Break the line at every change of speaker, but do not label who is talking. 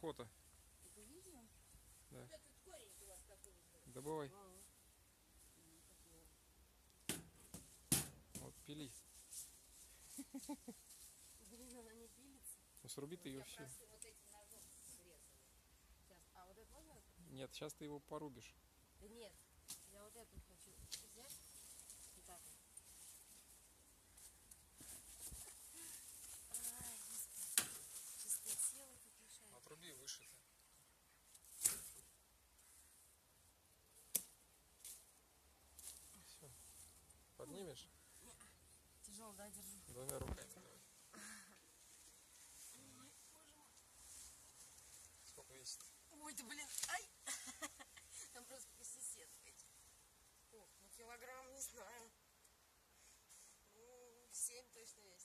охота.
Это видео?
Да.
Вот этот корень у вас такой же.
Добывай. Вот пили.
Блин, она не пилится.
Ну сруби ты ее
Я
все.
просто вот этим ножом срезала.
Сейчас. А вот это можно?
Нет, сейчас ты его порубишь.
Да нет. Я вот эту хочу взять. Вот так вот. Ай, господи. Чистое тело тут мешает.
Отруби выше-то. Все. Поднимешь?
Тяжело, да, держу.
Двумя руками давай.
Ой, боже мой.
Сколько весит?
Ой, ты, блин, ай! Там просто сосед эти. Ох, ну килограмм, не знаю. Ну, 7 точно весит.